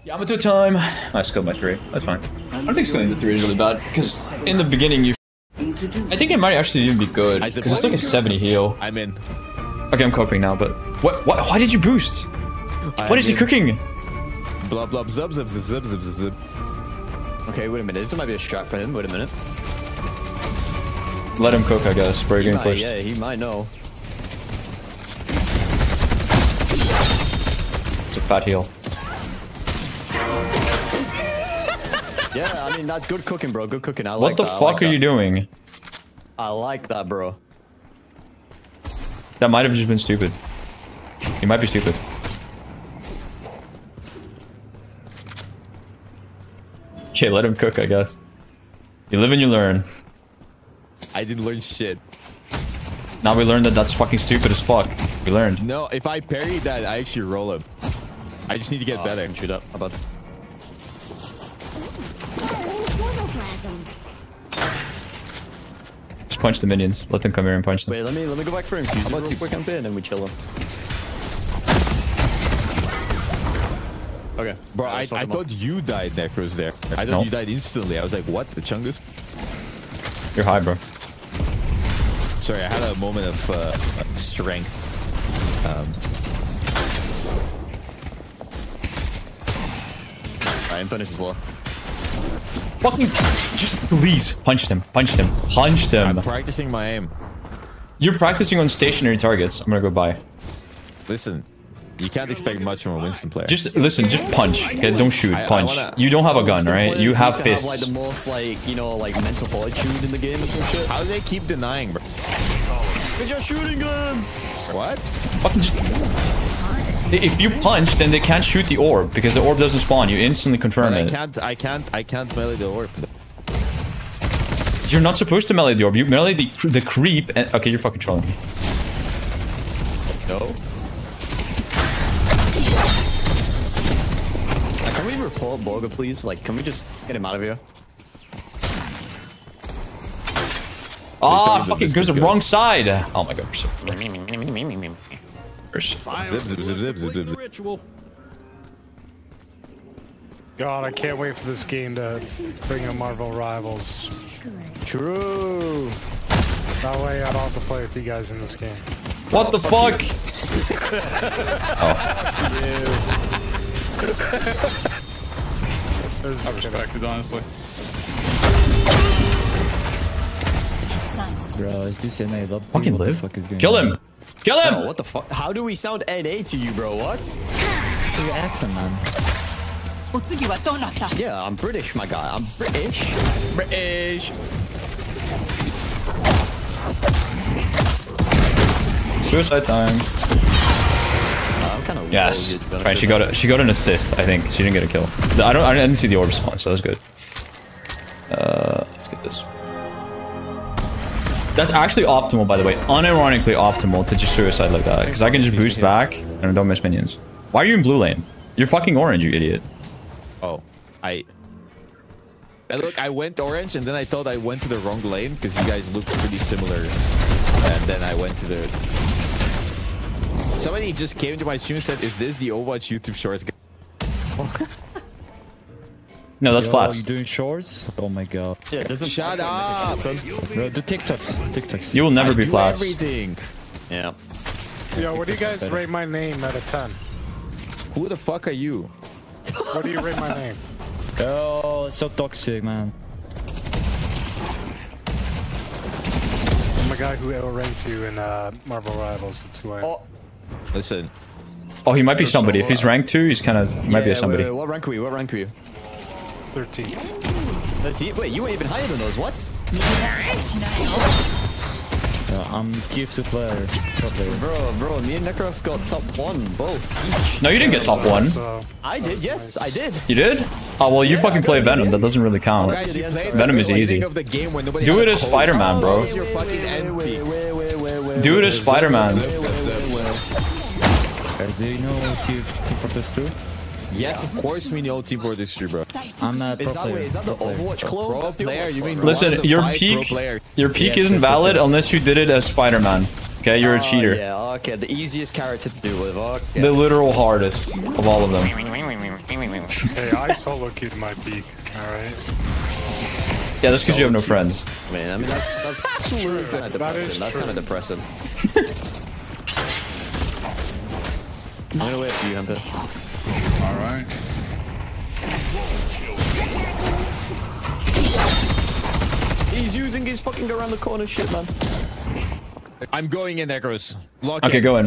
Yamato time. I scoped my 3. That's fine. I don't think scaling the 3 is really bad because in the beginning you. I think it might actually even be good because it's like a 70 heal. I'm in. Okay, I'm coping now, but what? Why did you boost? What is he cooking? Blah blah zub zub zub zub zub zub. Okay, wait a minute. This might be a strat for him. Wait a minute. Let him cook, I guess. Break game first. Yeah, he might know. It's a fat heal. Yeah, I mean that's good cooking, bro. Good cooking. I like that. What the fuck are you doing? I like that, bro. That might have just been stupid. He might be stupid. Okay, let him cook, I guess. You live and you learn. I didn't learn shit. Now we learned that that's fucking stupid as fuck. We learned. No, if I parry that, I actually roll him. I just need to get better. I can shoot up. How about? Just punch the minions. Let them come here and punch them. Wait, let me go back for infuse real quick and then we chill him. Okay. Bro, I thought you died, Necros, there. I thought you died instantly. I was like, what? The Chungus? You're high, bro. Sorry, I had a moment of strength. Alright, Infinite is low. Fucking just please punch them. Punch them. Punch them. I'm practicing my aim. You're practicing on stationary targets. I'm gonna go by. Listen, you can't expect much from a Winston player. Just listen, just punch. Okay, don't shoot. Punch. You don't have a gun, right? You have fists. Have, like the most like mental fortitude in the game or some shit. How do they keep denying, bro? Because you're shooting them. What? Fucking just... If you punch, then they can't shoot the orb because the orb doesn't spawn. You instantly confirm it. I can't melee the orb. You're not supposed to melee the orb. You melee the creep. And, okay, you're fucking trolling me. No. Can we report Borga, please? Like, can we just get him out of here? Ah, fucking goes the wrong side. Oh my god. Zip, zip, zip, zip, zip, zip. Ritual. God, I can't wait for this game to bring in Marvel Rivals. True. That way I don't have to play with you guys in this game. What the fuck? I respect it, honestly. Bro, is this NA lobby? Fucking live. What the fuck is going Kill on? him. Kill him. Oh, what the fuck? How do we sound NA to you, bro? What? Your accent, man. Yeah, I'm British, my guy. I'm British. British. Suicide time. I'm kind of Yes. Right, she got an assist. I think she didn't get a kill. I didn't see the orb spawn, so that's good. Let's get this. That's actually optimal, by the way. Unironically optimal to just suicide like that. Because I can just boost back and don't miss minions. Why are you in blue lane? You're fucking orange, you idiot. Oh, look, I went orange and then I thought I went to the wrong lane because you guys looked pretty similar. And then I went to the... Somebody just came to my stream and said, is this the Overwatch YouTube Shorts guy? No, that's flats. You doing shorts? Oh my god. Yeah, it doesn't Shut up! Bro, do TikToks. You will never be flats. Everything. Yeah. Yo, what do you guys rate my name out of 10? Who the fuck are you? What do you rate my name? Oh, it's so toxic, man. I'm a guy who outranked you in Marvel Rivals. That's who I am. Oh. Listen. Oh, he might be somebody. If he's ranked 2, he's kind of... He might be a somebody. Wait, what rank are you? What rank are you? 13th. 13th? Wait, you ain't even higher than those. What? I'm tier 2 player. Bro, me and Necros got top 1, both. No, you didn't get top 1. So, I did, yes, I did. You did? Oh, well, you fucking play Venom. That doesn't really count. Guys, you played Venom is easy. of the game when nobody Do had it a as code. Spider-Man, bro. Your fucking NP. Do it as Spider-Man. Guys, do you know Team Fortress 2? Yes, of course we know Team Fortress 2, bro. I'm a pro Is that, player. is that the Overwatch clone? Pro That's the player, Overwatch you mean clone. Listen, one of the your 5 pro peak players. isn't Yes, valid yes. unless you did it as Spider-Man. Okay, you're a cheater. Yeah, okay, the easiest character to do with. Okay. The literal hardest of all of them. Hey, I solo queued my peak. All right. Yeah, that's because you have no friends. I mean that's kind of depressing. That's kind of depressing. I'm gonna wait for you, Hunter. Alright. He's using his fucking around the corner shit, man. I'm going in, Echoes. Lock Okay, in. go in.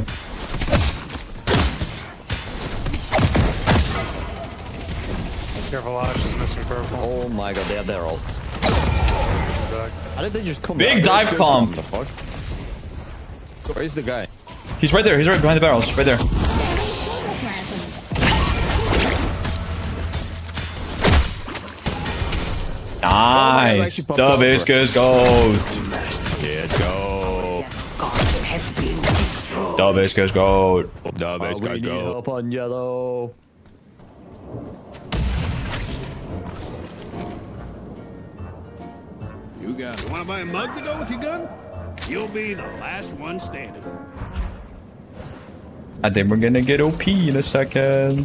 Careful, Ash is missing purple. Oh my god, they have their ults. How did they just come Big down? dive comp. What the fuck? Where's the guy? He's right there. He's right behind the barrels. Right there. Nice. The Viscous Goat. Let's go. The Viscous Goat. The We need help on yellow. You got it. Want to buy a mug to go with your gun? You'll be the last one standing. I think we're gonna get OP in a second.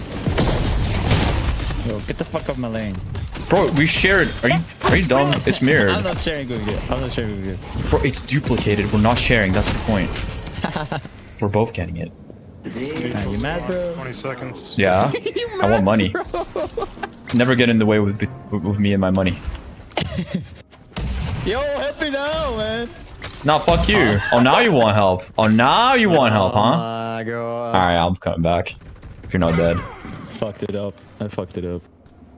Yo, get the fuck off my lane. Bro, we shared. Are you dumb? It's I'm mirrored. not sharing good. I'm not sharing good. Bro, it's duplicated. We're not sharing. That's the point. We're both getting it. Are you mad, bro? 20 seconds. Yeah. I want money. Never get in the way with me and my money. Yo, help me now, man. Nah, fuck you. Oh, now you want help. Oh, now you want help, huh? Oh my god. Alright, I'm coming back. If you're not dead. Fucked it up. I fucked it up.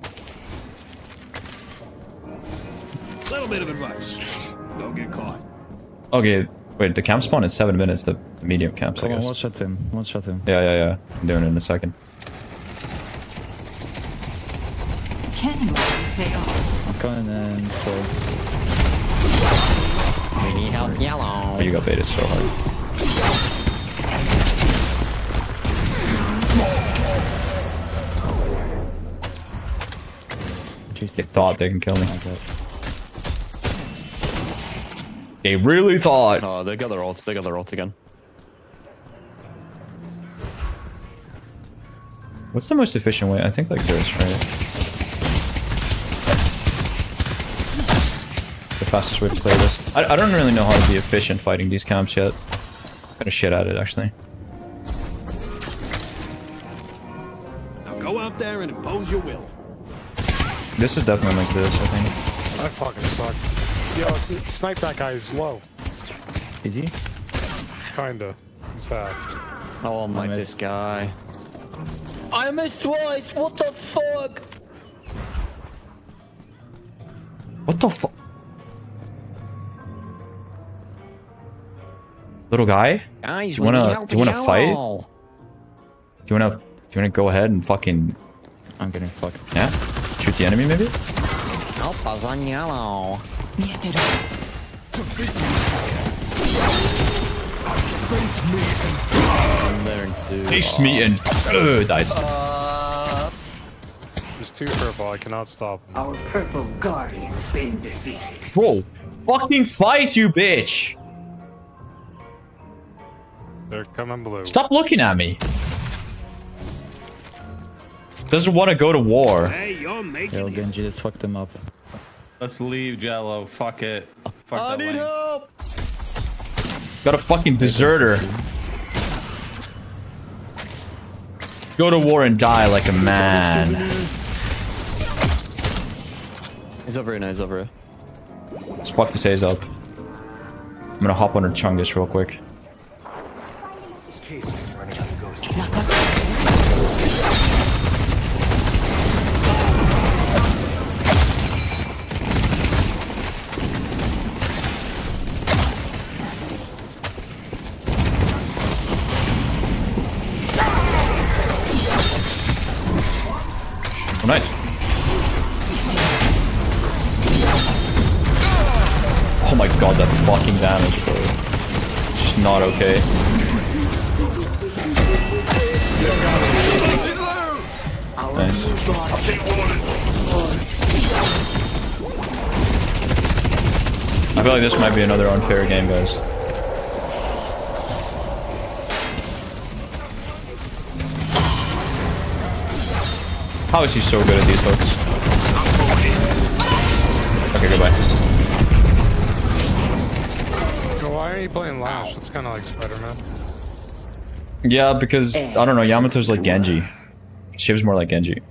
Little bit of advice. Don't get caught. Okay, wait, the camp spawn is 7 minutes, the medium camps, I Come on, guess. one shot him. One shot him. Yeah. I'm doing it in a second. I'm coming in. So We need help, yellow. Oh, you got baited so hard. jeez, They thought they can kill me. my god. They really thought. Oh, they got their ults. They got their ults again. What's the most efficient way? I think like this, right? The fastest way to play this. I don't really know how to be efficient fighting these camps yet. Kind of shit at it, actually. Now go out there and impose your will. This is definitely like this, I think. I fucking suck. Yo, snipe that guy is low. Is he? Kinda. It's sad. Oh my, missed. this guy. I missed twice. What the fuck? What the fuck? Little guy? Guys, Do you wanna fight? Do you wanna go ahead and fucking, I'm getting fucked. yeah? Shoot the enemy maybe? Help us on yellow. I'm there too. Face me and dies. There's two purple. I cannot stop him. Our purple guardian's been defeated. Bro, fucking fight, you bitch! They're coming blue. Stop looking at me. Doesn't want to go to war. Hey, you're making Yo, it. Genji, let's fuck them up. Let's leave, Jello. Fuck it. Fuck I that need lane. help. Got a fucking deserter. Go to war and die like a man. He's over here now. He's over here. Let's fuck this haze up. I'm gonna hop on her Chungus real quick. Oh, nice. Oh my god, that fucking damage, bro. It's just not okay. Nice. I feel like this might be another unfair game, guys. How is he so good at these hooks? Okay, goodbye. Why are you playing Lash? It's kind of like Spider-Man. Yeah, because, I don't know, Yamato's like Genji. Shiv's more like Genji.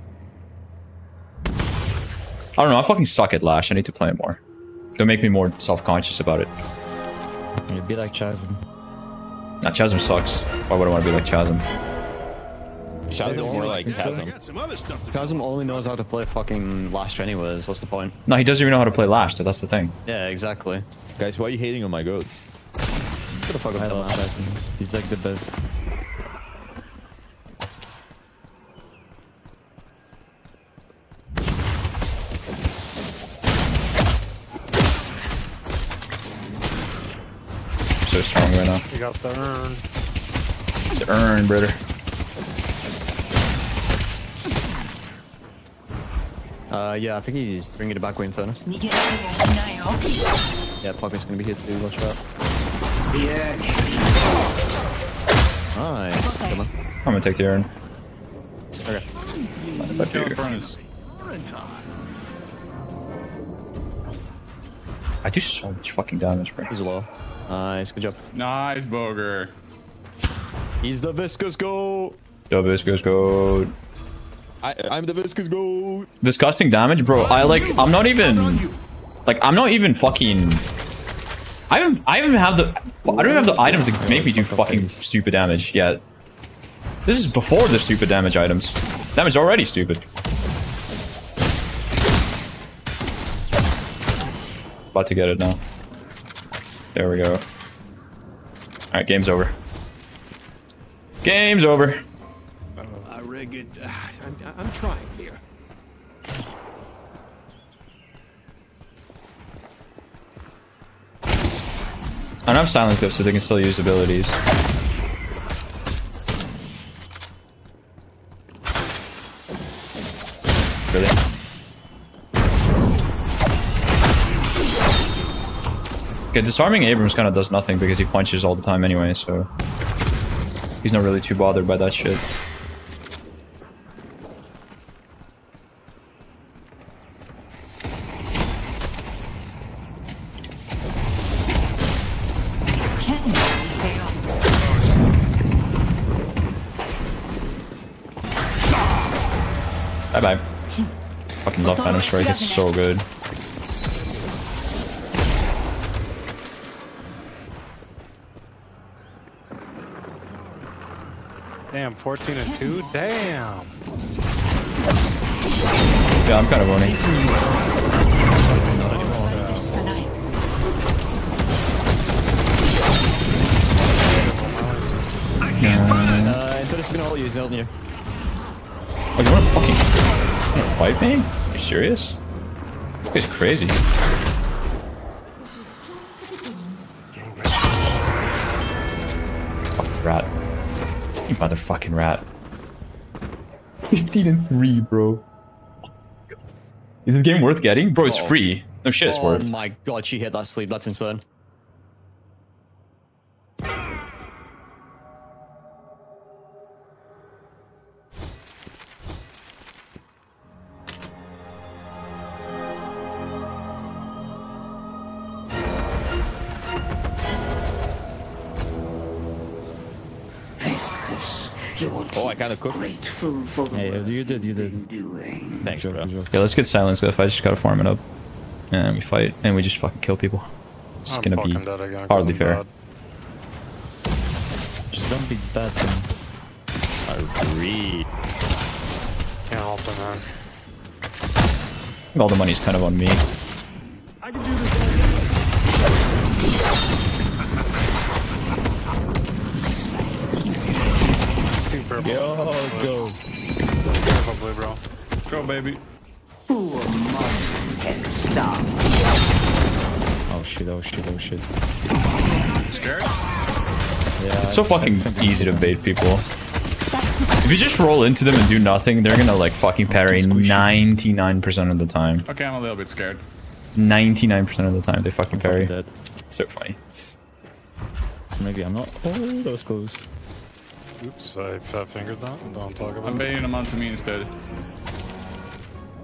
I don't know, I fucking suck at Lash. I need to play it more. Don't make me more self-conscious about it. You'd be like Chasm. Nah, Chasm sucks. Why would I want to be like Chasm? Chasm more like Chasm. Got some other stuff to Chasm only knows how to play fucking Lash anyways. What's the point? No, he doesn't even know how to play Lash, that's the thing. Yeah, exactly. Guys, why are you hating on my goat? What the fuck with dumbass? He's like the best. So strong right now. You got the urn. The urn, brother. Yeah, I think he's bringing it back with Infernus. Yeah, Pocket's gonna be here too, watch out. Nice. Come on. I'm gonna take the urn. Okay. Kill the furnace. I do so much fucking damage, bro. He's low. Nice, good job. Nice, Boger. He's the viscous goat. Yo, Viscous goat. I'm the viscous goat. Disgusting damage, bro. I'm not even fucking. I don't even have the items to make me do fucking stupid damage yet. This is before the stupid damage items. Damage already stupid. About to get it now. There we go. Alright, game's over. Game's over. I rig it. I'm trying here. I don't have silence though, so they can still use abilities. Really? Okay, disarming Abrams kind of does nothing because he punches all the time anyway, so he's not really too bothered by that shit. Bye bye. Fucking love Phantom Strike, it's so good. Damn, 14 and 2? Damn. Yeah, I'm kind of owning. Infernus is gonna ult you, he's ulting you. Oh, you wanna fight me? Are you serious? This guy's crazy. Fucking rat. You motherfucking rat. 15 and 3, bro. Is this game worth getting? Bro, it's free. No shit, it's worth. Oh my god, she hit that sleeve, that's insane. Oh, I kind of cooked. Yeah, you did. Thanks, bro. Yeah, let's get silence. If I just gotta farm it up. And we fight, and we just fucking kill people. It's I'm gonna be fucking dead again 'cause hardly I'm fair. bad. Just don't be bad, man. Agree. Can't help it, man. All the money's kind of on me. I can do this. It's too purple. Yo, let's go. Purple blue, bro. Go, baby. Who among can stop? Oh shit, oh shit, oh shit. Scared? Yeah. It's so fucking easy to bait people. If you just roll into them and do nothing, they're gonna like fucking parry 99% of the time. Okay, I'm a little bit scared. 99% of the time they fucking parry. Dead. So funny. Maybe I'm not. Oh, that was close. Oops, I fat fingered that. Don't talk about I'm it. baiting him onto me instead.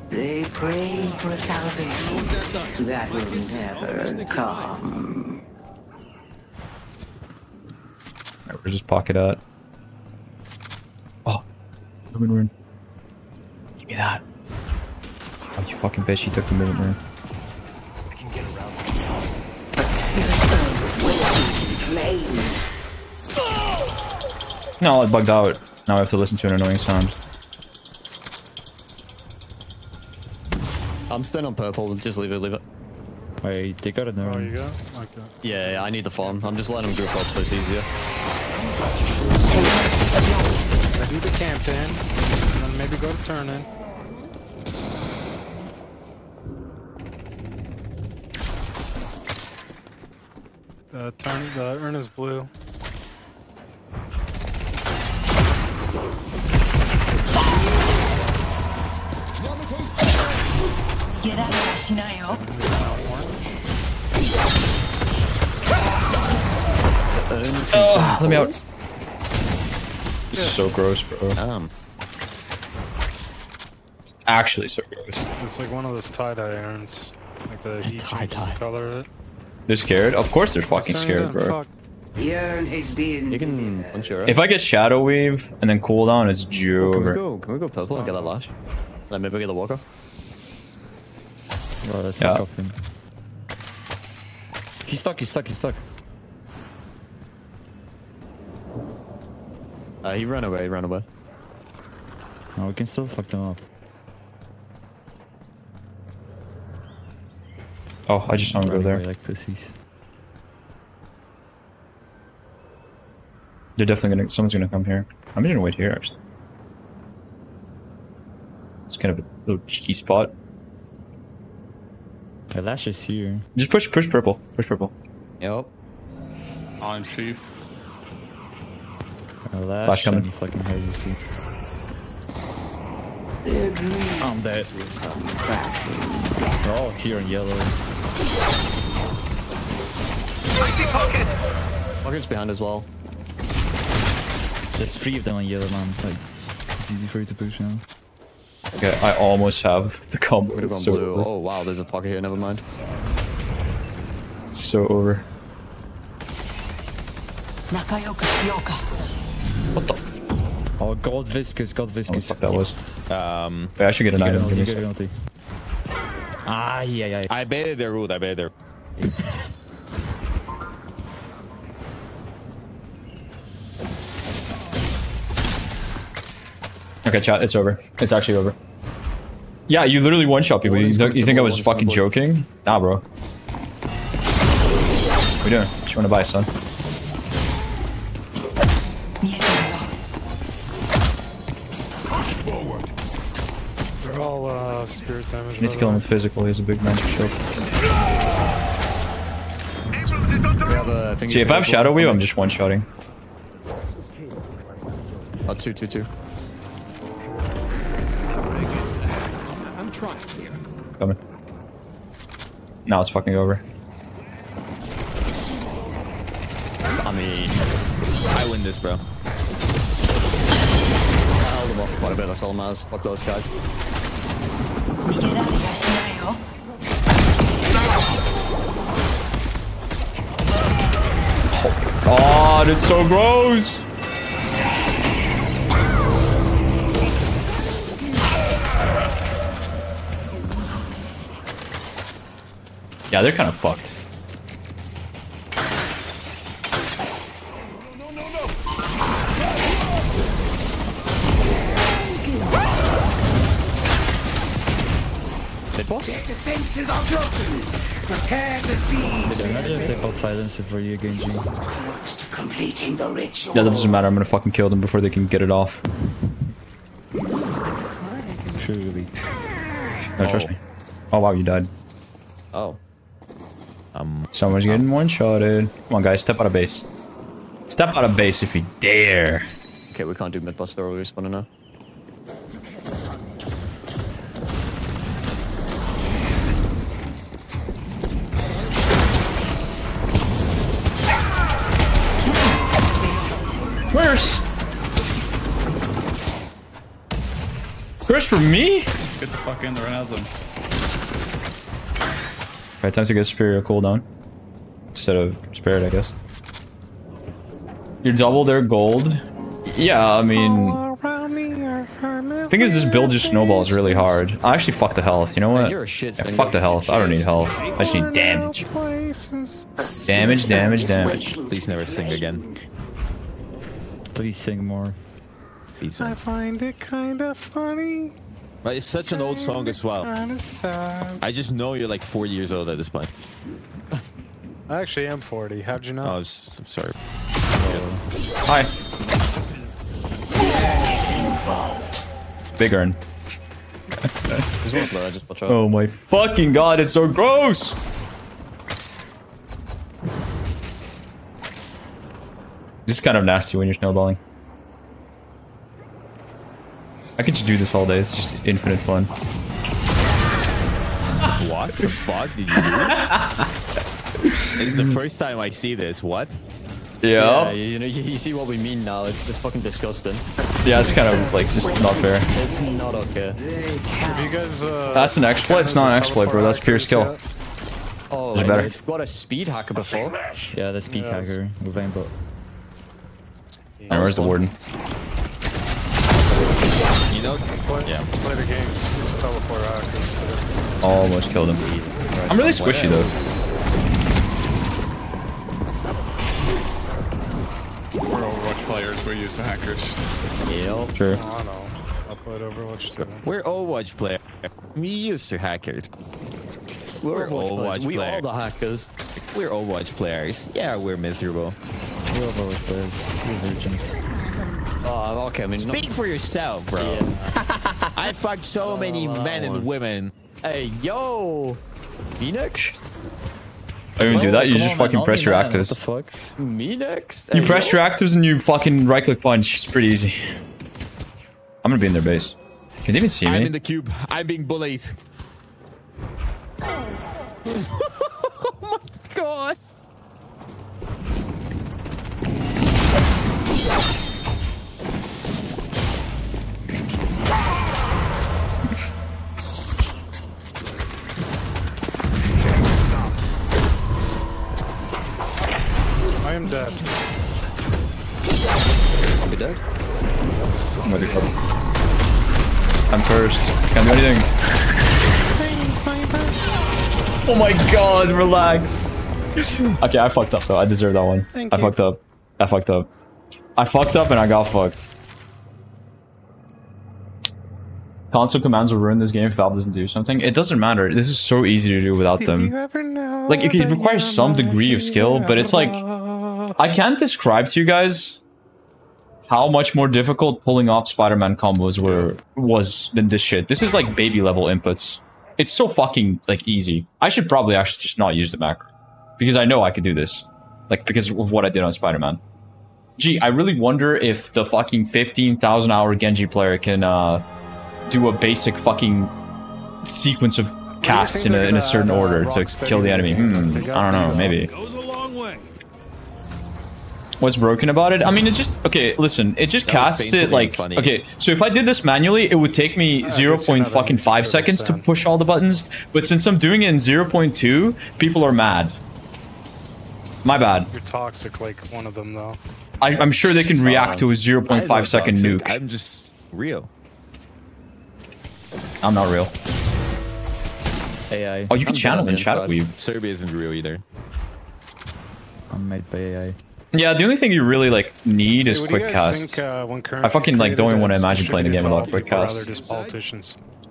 They pray for a salvation that will never come. Alright, where's this pocket at? Oh, movement rune. Give me that. Oh, you fucking bitch! He took the movement rune. The spirit burns waiting to be claimed. No, it bugged out. Now I have to listen to an annoying sound. I'm staying on purple. Just leave it, leave it. Wait, they got it now. Oh, you go? Okay. Yeah, I need the farm. I'm just letting them group up so it's easier. I do the camp in, and then maybe go to turn in. The urn is blue. Oh, let me out. This is so gross, bro. It's actually so gross. It's like one of those tie-dye urns. Like the heat changes the color of it. They're scared? Of course they're fucking Just turn it scared, in, bro. fuck. The urn is being. You can punch your If I get Shadow Weave and then cooldown, it's Jew Can we over. go? Can we go purple and get that lash? Like maybe get the walker. Bro, let's Yeah. fuck up him. He's stuck, he's stuck, he's stuck. He ran away. He ran away. No, we can still fuck them up. Oh, I just saw him go Running there. away like pussies. They're definitely gonna. Someone's gonna come here. I'm gonna wait here actually. It's kind of a little cheeky spot. My lash is here. Just push purple. Push purple. Yep. On sheaf. My lash Flash coming. and fucking hesitancy. Their dreams I'm dead. will come crashing. They're all here in yellow. Walker's behind as well. There's 3 of them on yellow, man. Like, it's easy for you to push now. Okay, I almost have the combo. Would have It's gone so blue. over. Oh wow, there's a pocket here. Never mind. It's so over. What the f? Oh, God Viscous, God Oh, Viscous. fuck that was. Wait, I should get an You item. get Give me a an sec. ulti. Ah, yeah. I I baited their root. I baited their. Okay, chat. It's over. It's actually over. Yeah, you literally one-shot people. You, Warden's think I was coming to fucking blue. joking? Nah, bro. What are you doing? What you wanna buy, son? They're all spirit damage. You need to kill him with physical. He has a big magic shield. We have a thing. See, if I have Shadow Weave, I'm just one-shotting. Oh, 2. I'm trying here. Coming. Now it's fucking over. I mean, I win this, bro. I held them off quite a bit. That's all that matters. Fuck those guys. God, it's so gross! Yeah, they're kind of fucked. Mid boss? Defenses are broken. Prepare to siege. Imagine if they called silence before you Genji. Close to completing the ritual. Yeah, that doesn't matter. I'm gonna fucking kill them before they can get it off. Truly. No, trust me. Oh wow, you died. Oh. Someone's getting one-shotted. Come on, guys, step out of base. Step out of base if you dare. Okay, we can't do mid boss. They're all respawning now. Where's? Curse for me? Get the fuck in the Renazim. Right, time to get Superior cooldown. Instead of Spirit, I guess. You double their gold. Yeah, I mean... The thing is, this build just snowballs really hard. I actually fuck the health. You know what? You're a shit Yeah, fuck the health. I don't need health. I just need damage. Damage, damage, damage. Please never sing again. Please sing more. Please I sing. find it kind of funny. But it's such an old song as well. Kinda sad. I just know you're like 40 years old at this point. I actually am 40. How'd you know? Oh, I'm sorry. Hi. Big Earn. There's one player, just watch out. Oh my fucking god, it's so gross! This is kind of nasty when you're snowballing. I could just do this all day, it's just infinite fun. What the fuck did you do? This is the first time I see this. What? Yeah, Yeah. you know, you see what we mean now. It's fucking disgusting. Yeah, it's kind of like just not fair. It's not okay. Have you guys, That's an exploit, it's not an exploit, bro, that's pure skill. Oh, It's better. I've got a speed hacker before. Yeah, the speed hacker with aimbot. And where's the warden? You know? Yeah. Play the games. It's teleport hackers. Almost killed him. I'm really squishy though. We're Overwatch players. We're used to hackers. Yep. Sure. Oh, I know. I'll play Overwatch too. We're Overwatch players. We used to hackers. We're Overwatch players. We are players. the hackers. We're Overwatch players. Yeah, we're miserable. We're Overwatch players. We're virgins. Oh, okay. I mean, Speak for yourself, bro. I fucked so many men and women. Hey, yo, Phoenix. I don't even do that, you Come just on, man, fucking not press me, your man, actives. What the fuck? Me next. You Hey, press yo. your actives and you fucking right click punch, it's pretty easy. I'm gonna be in their base. Can they even see I'm me? in the cube. I'm being bullied. Oh my god. I am dead. I'll be dead. I'm gonna be fucked. I'm cursed. Can't do anything. Oh my god, relax. Okay, I fucked up though. I deserve that one. I fucked up. I fucked up. I fucked up and I got fucked. Console commands will ruin this game if Valve doesn't do something. It doesn't matter. This is so easy to do without them. Like, it requires some degree of skill, but it's like... I can't describe to you guys how much more difficult pulling off Spider-Man combos was than this shit. This is like baby level inputs. It's so fucking like easy. I should probably actually just not use the macro. Because I know I could do this. Like, because of what I did on Spider-Man. Gee, I really wonder if the fucking 15,000 hour Genji player can do a basic fucking sequence of casts in a certain order to kill the enemy. I don't know, maybe. Goes a long way. What's broken about it? I mean, it's just... Okay, listen. It just casts it like... funny. Okay, so if I did this manually, it would take me 0.5 seconds to push all the buttons. But since I'm doing it in 0.2, people are mad. My bad. You're toxic like one of them though. I'm sure they can react to a I'm 0.5 not second toxic. nuke. I'm just real. I'm not real. AI. Oh, you can I'm channel dead in on the chat inside. weave. Serbia isn't real either. I'm made by AI. Yeah, the only thing you really like need is Hey, what do you quick guys cast. think, when I fucking like don't even want to currency's imagine playing a game created, without quick people are cast. rather just politicians.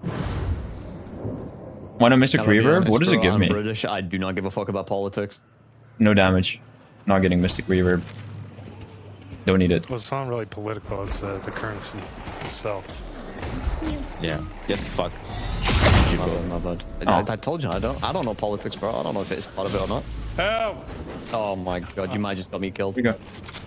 Why not Mystic I'll be Reverb? honest, What does it bro, give I'm me? British. I do not give a fuck about politics. No damage. Not getting Mystic Reverb. Don't need it. Well, it's not really political. It's the currency itself. Yeah. Get fucked. My bad. Oh. I told you I don't know politics, bro. I don't know if it's part of it or not. Help! Oh my god, you might just got me killed. Here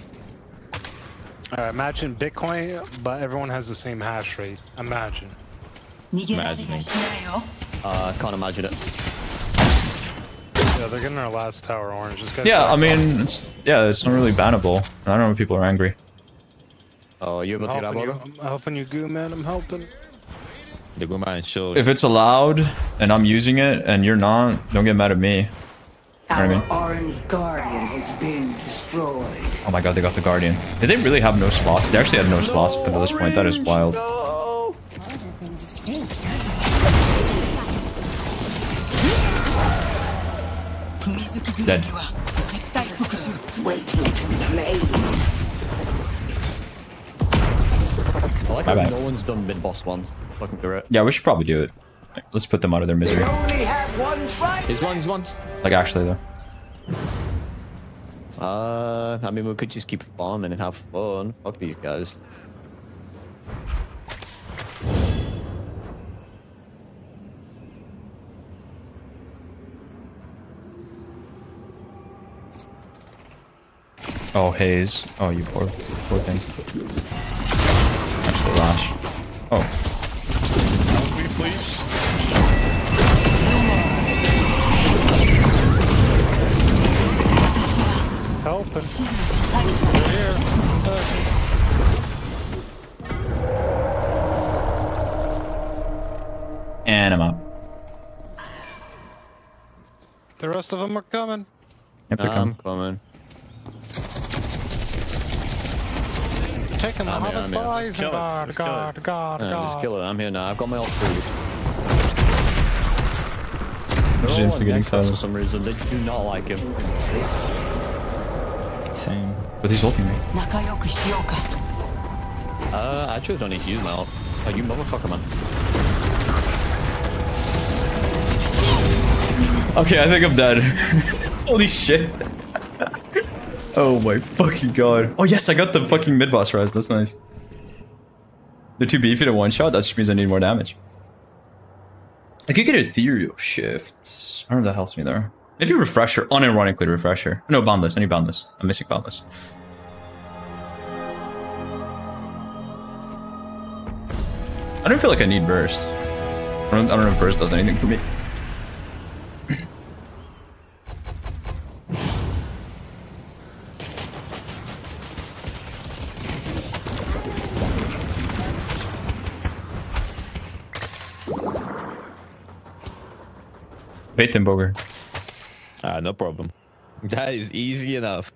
we go. Imagine Bitcoin, but everyone has the same hash rate. Imagine. Imagining. Can't imagine it. Yeah, they're getting our last tower orange. This guy's Yeah, back I mean, it's not really bannable. I don't know if people are angry. Oh, you able to get out I'm of helping you, goo man. I'm helping. The Guma and shield. If it's allowed and I'm using it and you're not, don't get mad at me. Our You know what I mean? orange guardian has been destroyed. Oh my god, they got the Guardian. Did they really have no slots? They actually had no slots up until this point. That is wild. Dead. Waiting to play. I like Bye-bye. how no one's done mid-boss ones. Fucking do it. Yeah, we should probably do it. Let's put them out of their misery. Only have one fight. He's one. Like, actually, though. I mean, we could just keep farming and have fun. Fuck these guys. Oh, Haze. Oh, you poor thing. Actually, Lash. Oh. Help me, please. Help us. We're here. And I'm up. The rest of them are coming. Yep, they're I'm coming. coming. Taking the I'm here, hottest I'm here. eyes. Let's kill it. God, Let's kill God, it. God, Just God. kill it. I'm here now. I've got my ult too. Just They're all on instigating Nexus for silence. some reason. They do not like him. Same. But he's ulting me. I actually don't need to use my ult. Oh, you motherfucker, man. Okay, I think I'm dead. Holy shit. Oh my fucking god. Oh yes, I got the fucking mid-boss rise. That's nice. They're too beefy to one-shot. That just means I need more damage. I could get ethereal shift. I don't know if that helps me there. Maybe refresher. Unironically refresher. No, boundless. I need boundless. I'm missing boundless. I don't feel like I need burst. I don't know if burst does anything for me. Bait them, Boger. No problem. That is easy enough.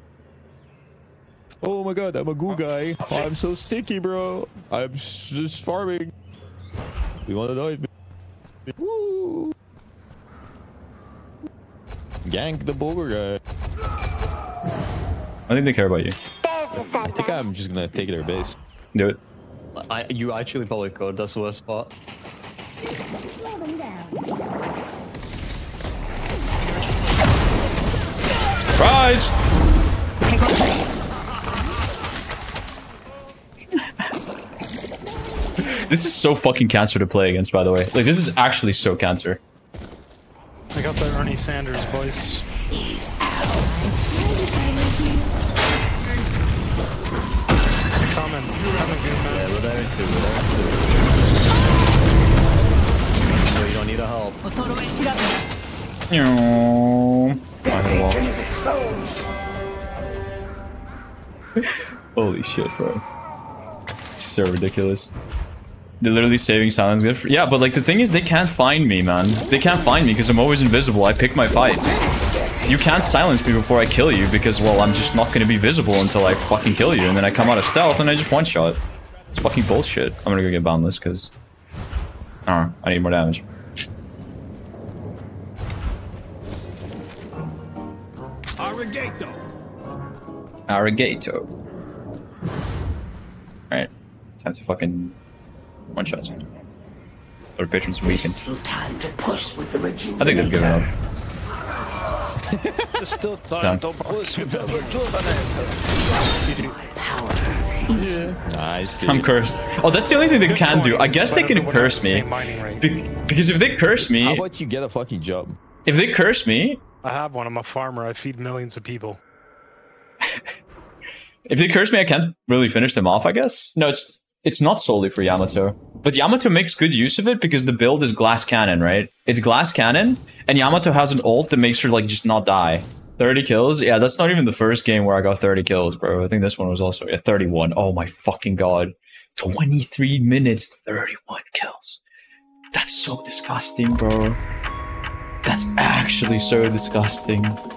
Oh my god, I'm a goo guy. Oh, I'm so sticky, bro. I'm just farming. You wanna know it? Woo! Gank the Boger guy. I think they care about you. I think I'm just gonna take their base. Do it. You actually probably could. That's the worst part. Rise! This is so fucking cancer to play against, by the way. Like, this is actually so cancer. I got the Ernie Sanders voice. Coming, good man. Yeah, we're there too. So you don't need a help. Holy shit, bro. So ridiculous. They're literally saving silence. Yeah, but like the thing is, they can't find me, man. They can't find me because I'm always invisible. I pick my fights. You can't silence me before I kill you because, well, I'm just not going to be visible until I fucking kill you. And then I come out of stealth and I just one-shot. It's fucking bullshit. I'm going to go get boundless because, I don't know, I need more damage. Arigato. Arigato. Alright. Time to fucking one-shot soon. Our patrons weakened. Still time to push with the I think they've given up. There's still Done. time to push with the rejuvenator. Nice. I'm cursed. Oh, that's the only thing they can do. I guess they can curse me. Because if they curse How me, about you get a fucking job? if they curse me, I have one. I'm a farmer. I feed millions of people. if they curse me, I can't really finish them off, I guess. No, it's not solely for Yamato. But Yamato makes good use of it because the build is glass cannon, right? It's glass cannon, and Yamato has an ult that makes her like just not die. 30 kills? Yeah, that's not even the first game where I got 30 kills, bro. I think this one was also 31. Oh my fucking god. 23 minutes, 31 kills. That's so disgusting, bro. That's actually so disgusting.